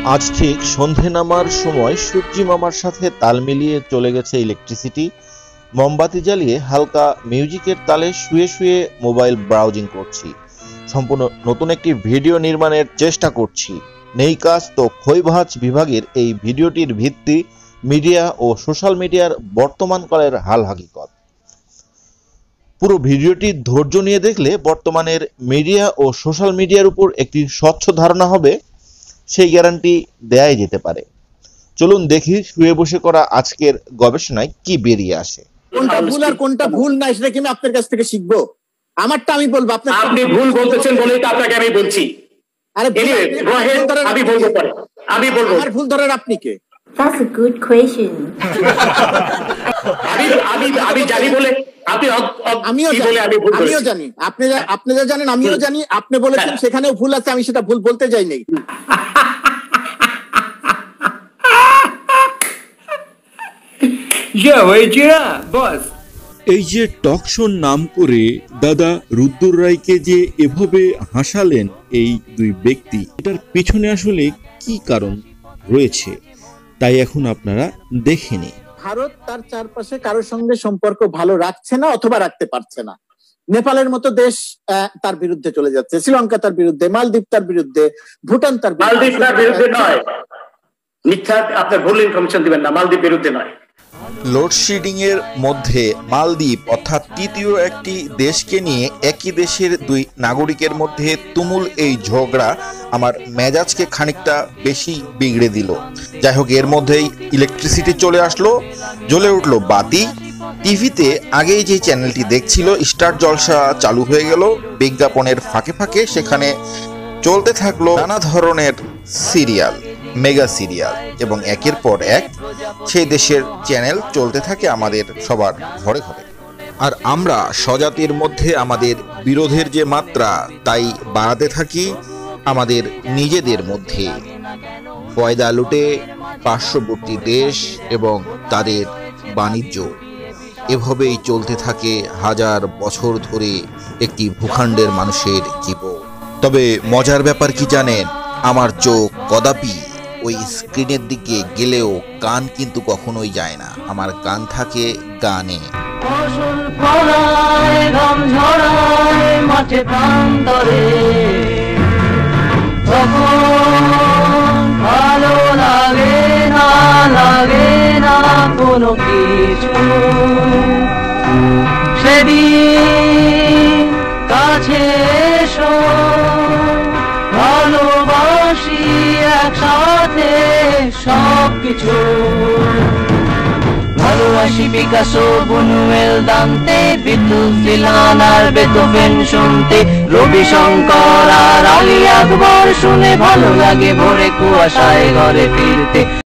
আজ ঠিক সন্ধে নামার সময় সূর্যি মামার সাথে তাল মিলিয়ে চলে গেছে ইলেকট্রিসিটি। মোমবাতি জ্বালিয়ে হালকা মিউজিকের তালে শুয়ে শুয়ে মোবাইল ব্রাউজিং করছি। সম্পূর্ণ নতুন একটি ভিডিও নির্মাণের চেষ্টা করছি। নেই কাজ তো খৈভাজ বিভাগের এই ভিডিওটির ভিত্তি মিডিয়া ও সোশ্যাল মিডিয়ার বর্তমান কালের হাল হাকিকত। পুরো ভিডিওটি ধৈর্য নিয়ে দেখলে বর্তমানের মিডিয়া ও সোশ্যাল মিডিয়ার উপর একটি স্বচ্ছ ধারণা হবে, সেই গ্যারান্টি দেয়াই যেতে পারে। চলুন দেখি শুয়ে বসে করা আজকের গবেষণায় কি বেরিয়ে আসে। কোনটা ভুল আর কোনটা ভুল না সেটা কি আমি আপনার কাছ থেকে শিখবো? আমারটা আমি বলবো, আপনি ভুল বলতেছেন বলেই তো আপনাকে আমি বলছি। আরে আমি বলবো পরে, আমি বলবো। আমার ভুল ধরার আপনি কে? That's a good question. আমি জানি বলে আমিও জানি, আপনি যা জানেন আমিও জানি। আপনি বলেছেন সেখানেও ভুল আছে, আমি সেটা ভুল বলতে যাই নাই। এই যে টক শোর নাম করে দাদা রুদ্র রায়কে যে এভাবে হাসালেন এই দুই ব্যক্তি, এটার পিছনে আসলে কি কারণ রয়েছে তাই এখন আপনারা দেখে নিন। ভারত তার চারপাশে কারোর সঙ্গে সম্পর্ক ভালো রাখছে না অথবা রাখতে পারছে না। নেপালের মতো দেশ তার বিরুদ্ধে চলে যাচ্ছে, শ্রীলঙ্কা তার বিরুদ্ধে, মালদ্বীপ তার বিরুদ্ধে, ভুটান তার বিরুদ্ধে নয়। মিথ্যা, আপনার ভুল ইনফরমেশন দিবেন না। মালদ্বীপ বিরুদ্ধে নয়। লোডশেডিং এর মধ্যে মালদ্বীপ অর্থাৎ তৃতীয় একটি দেশকে নিয়ে একই দেশের দুই নাগরিকের মধ্যে তুমুল এই ঝগড়া আমার মেজাজকে খানিকটা বেশি বিগড়ে দিল। যাই হোক, এর মধ্যেই ইলেকট্রিসিটি চলে আসলো, জ্বলে উঠলো বাতি। টিভিতে আগেই যে চ্যানেলটি দেখছিল স্টার জলসা চালু হয়ে গেল। বিজ্ঞাপনের ফাঁকে ফাঁকে সেখানে চলতে থাকলো নানা ধরনের সিরিয়াল, মেগা সিরিয়াল, এবং একের পর এক সেই দেশের চ্যানেল চলতে থাকে আমাদের সবার ঘরে ঘরে। আর আমরা স্বজাতির মধ্যে আমাদের বিরোধের যে মাত্রা তাই বাড়াতে থাকি আমাদের নিজেদের মধ্যে। ফয়দা লুটে পার্শ্ববর্তী দেশ এবং তাদের বাণিজ্য, এভাবেই চলতে থাকে হাজার বছর ধরে একটি ভূখণ্ডের মানুষের জীবন। তবে মজার ব্যাপার কি জানেন, আমার চোখ কদাপি ওই স্ক্রিনের দিকে গেলেও কান কিন্তু কখনোই যায় না। আমার কান থাকে গানে। ভালো লাগে না কোনো কিছু, সেদিন কাছে এসো, ভালোবাসি একসাথে সবকিছু। ভালোবাসি Picasso, Buñuel, Dante, Beatles, Dylan আর বেথোভেন শুনতে, রবি শঙ্কর আর আলী আকবর শুনে ভালো লাগে ভোরে কুয়াশায় ঘরে ফিরতে।